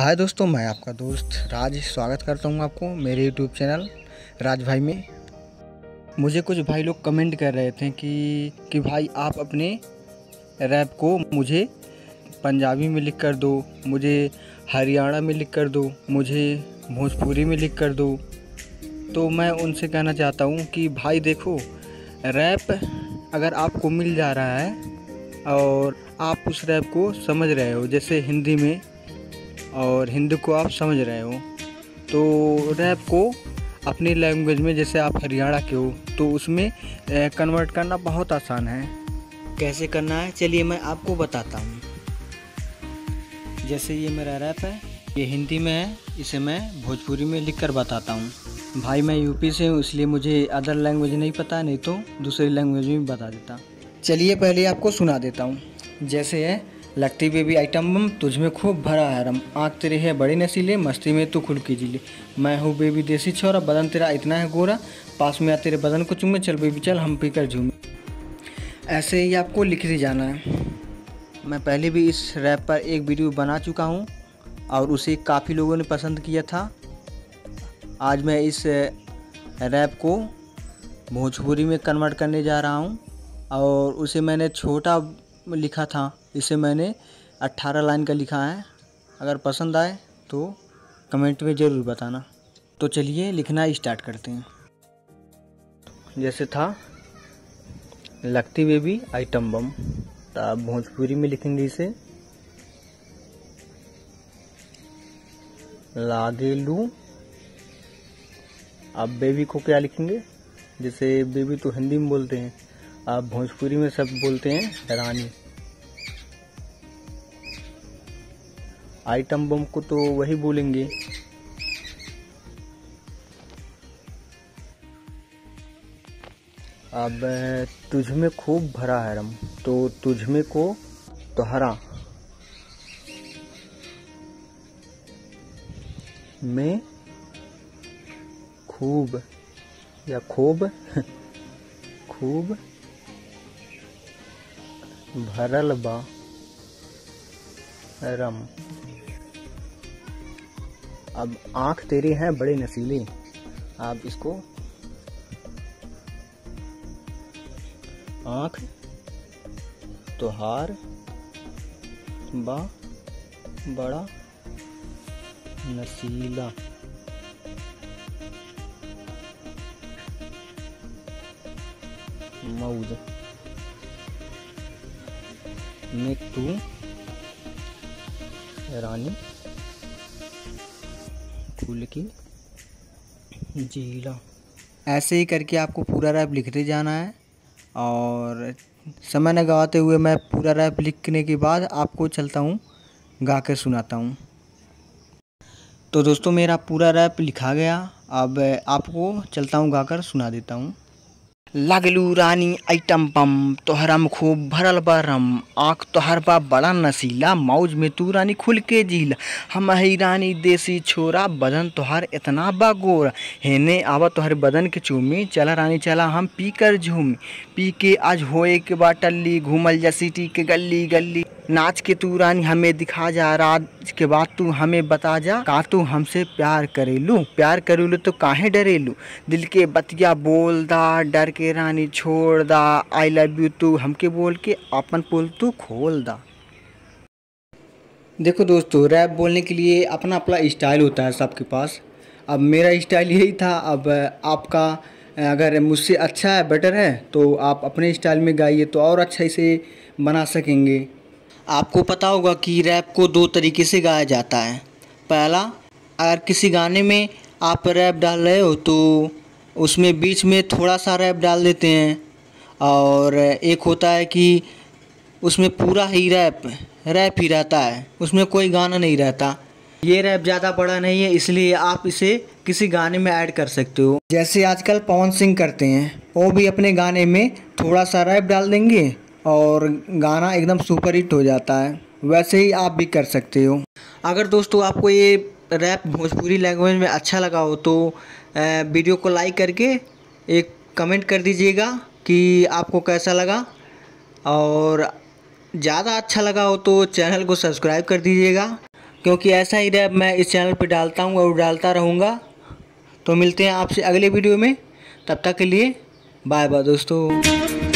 हाय दोस्तों, मैं आपका दोस्त राज स्वागत करता हूं आपको मेरे यूट्यूब चैनल राज भाई में। मुझे कुछ भाई लोग कमेंट कर रहे थे कि भाई आप अपने रैप को मुझे पंजाबी में लिख कर दो, मुझे हरियाणा में लिख कर दो, मुझे भोजपुरी में लिख कर दो। तो मैं उनसे कहना चाहता हूं कि भाई देखो, रैप अगर आपको मिल जा रहा है और आप उस रैप को समझ रहे हो, जैसे हिंदी में, और हिंदी को आप समझ रहे हो, तो रैप को अपनी लैंग्वेज में, जैसे आप हरियाणा के हो तो उसमें कन्वर्ट करना बहुत आसान है। कैसे करना है चलिए मैं आपको बताता हूँ। जैसे ये मेरा रैप है, ये हिंदी में है, इसे मैं भोजपुरी में लिख कर बताता हूँ। भाई मैं यूपी से हूँ, इसलिए मुझे अदर लैंग्वेज नहीं पता, नहीं तो दूसरी लैंग्वेज में भी बता देता। चलिए पहले आपको सुना देता हूँ। जैसे है, लगती बेबी आइटम बम, तुझ में खूब भरा है रम, आँख तेरे है बड़ी नसीले, मस्ती में तू खुल की जिले, मैं हूँ बेबी देसी छोरा, बदन तेरा इतना है गोरा, पास में आ तेरे बदन को चूमे, चल बेबी चल हम पीकर झूमे। ऐसे ही आपको लिखते जाना है। मैं पहले भी इस रैप पर एक वीडियो बना चुका हूँ और उसे काफ़ी लोगों ने पसंद किया था। आज मैं इस रैप को भोजपुरी में कन्वर्ट करने जा रहा हूँ और उसे मैंने छोटा लिखा था, इसे मैंने 18 लाइन का लिखा है। अगर पसंद आए तो कमेंट में ज़रूर बताना। तो चलिए लिखना स्टार्ट करते हैं। जैसे था, लगती बेबी आइटम बम, तो आप भोजपुरी में लिखेंगे इसे, लागेलू। आप बेबी को क्या लिखेंगे, जैसे बेबी तो हिंदी में बोलते हैं, आप भोजपुरी में सब बोलते हैं रानी। आइटम बम को तो वही बोलेंगे। अब तुझ में खूब भरा है रम, तो तुझ में को तोहरा में खूब या खूब खूब भरल बा रम। अब आँख तेरे हैं बड़े नसीले, आप इसको आँख तोहार बा बड़ा नसीला, मौज में तू रानी खुल की जीला। ऐसे ही करके आपको पूरा रैप लिखते जाना है और समय न गवाते हुए मैं पूरा रैप लिखने के बाद आपको चलता हूँ गा कर सुनाता हूँ। तो दोस्तों मेरा पूरा रैप लिखा गया, अब आपको चलता हूँ गा कर सुना देता हूँ। लागलू रानी आइटम बम, तोहरा में खूब भरल बा रम, आँख तोहर बा बड़ा नसीला, मौज में तू रानी खुल के झीला, हम ही रानी देसी छोरा, बदन तोहर इतना बा गोरा, हेने आवा तोहर बदन के चूमी, चला रानी चला हम पी कर झूमी, पी के आज होए के बा टल्ली, घूमल जा सिटी के गली गली, नाच के तू रानी हमें दिखा जा, राज के बाद तू हमें बता जा, का तू हमसे प्यार करेलू तो काहे डरेलू, दिल के बतिया बोल दा, डर के रानी छोड़ दा, आई लव यू तू हमके बोल के अपन पोल तू खोल दा। देखो दोस्तों, रैप बोलने के लिए अपना अपना स्टाइल होता है सबके पास। अब मेरा स्टाइल यही था। अब आपका अगर मुझसे अच्छा है, बेटर है, तो आप अपने स्टाइल में गाइए तो और अच्छा इसे बना सकेंगे। आपको पता होगा कि रैप को दो तरीके से गाया जाता है। पहला, अगर किसी गाने में आप रैप डाल रहे हो तो उसमें बीच में थोड़ा सा रैप डाल देते हैं, और एक होता है कि उसमें पूरा ही रैप ही रहता है, उसमें कोई गाना नहीं रहता। ये रैप ज़्यादा बड़ा नहीं है, इसलिए आप इसे किसी गाने में ऐड कर सकते हो। जैसे आजकल पवन सिंह करते हैं, वो भी अपने गाने में थोड़ा सा रैप डाल देंगे और गाना एकदम सुपर हिट हो जाता है। वैसे ही आप भी कर सकते हो। अगर दोस्तों आपको ये रैप भोजपुरी लैंग्वेज में अच्छा लगा हो तो वीडियो को लाइक करके एक कमेंट कर दीजिएगा कि आपको कैसा लगा, और ज़्यादा अच्छा लगा हो तो चैनल को सब्सक्राइब कर दीजिएगा। क्योंकि ऐसा ही रैप मैं इस चैनल पर डालता हूँ और डालता रहूँगा। तो मिलते हैं आपसे अगले वीडियो में, तब तक के लिए बाय बाय दोस्तों।